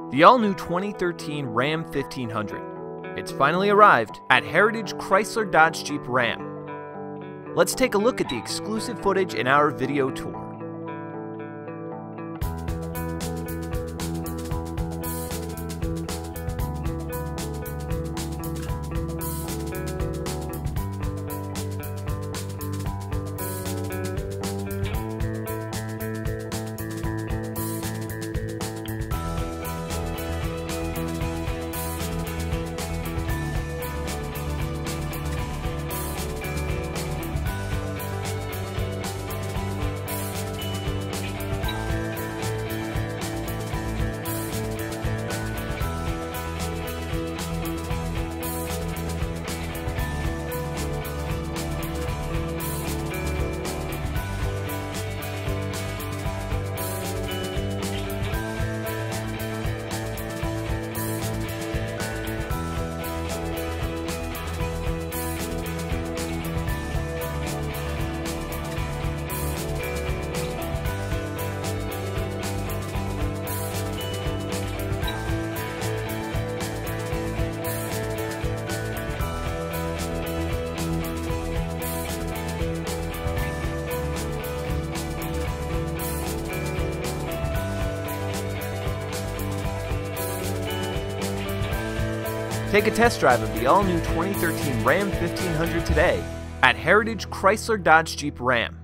The all-new 2013 Ram 1500. It's finally arrived at Heritage Chrysler Dodge Jeep Ram. Let's take a look at the exclusive footage in our video tour. Take a test drive of the all-new 2013 Ram 1500 today at Heritage Chrysler Dodge Jeep Ram.